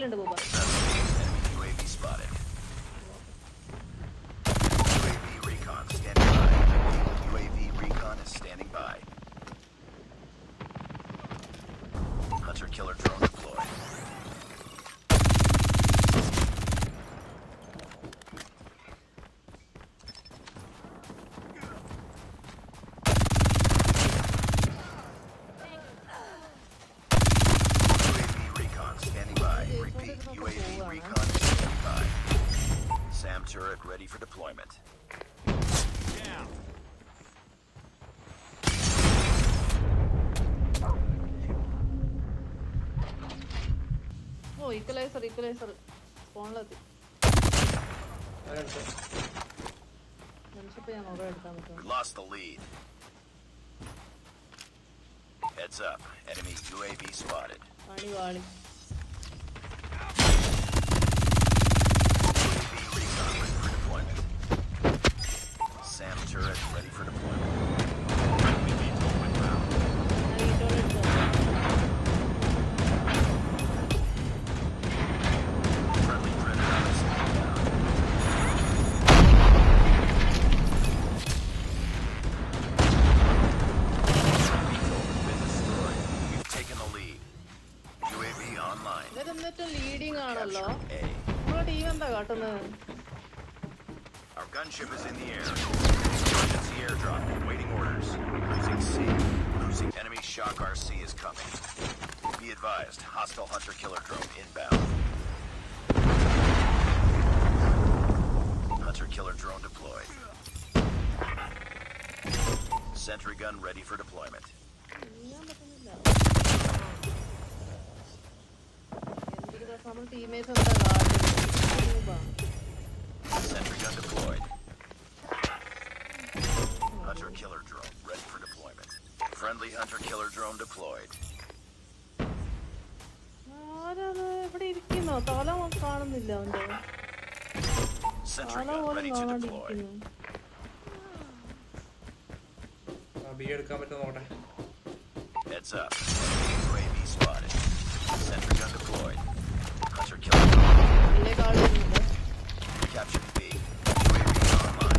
ഉണ്ട് ബോബ. UAV spotted. UAV recon standing by. UAV recon is standing by. Hunter killer drone deployed. UAV recon standing by. SAM turret ready for deployment. Down. Oh, equalizer. Spawnlati. We lost the lead. Heads up. Enemy UAV spotted. Vali. SAM turret ready for deployment. Friendly predator standing down. Been destroyed. We've taken the lead. UAV online. Leading ആണല്ലോ. A. നമ്മുടെ team എന്താ കാട്ടുന്നത്? Our gunship is in the air. Emergency airdrop. Waiting orders. Losing C. Losing enemy shock RC is coming. Be advised. Hostile hunter killer drone inbound. Hunter killer drone deployed. Sentry gun ready for deployment. Sentry gun deployed. Hunter killer drone ready for deployment. Friendly hunter killer drone deployed. Sentry gun ready to deploy. Heads up. UAV spotted. Sentry gun deployed. Hunter killer drone. Captured B. UAV online.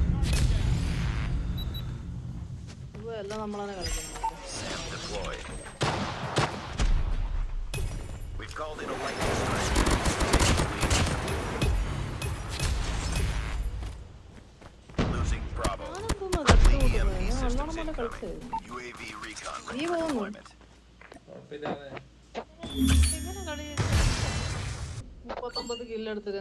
SAM deployed. We've called in a lightning strike. Losing Bravo. Friendly EMP systems incoming. UAV recon ready for deployment. 39 kill എടുത്ത്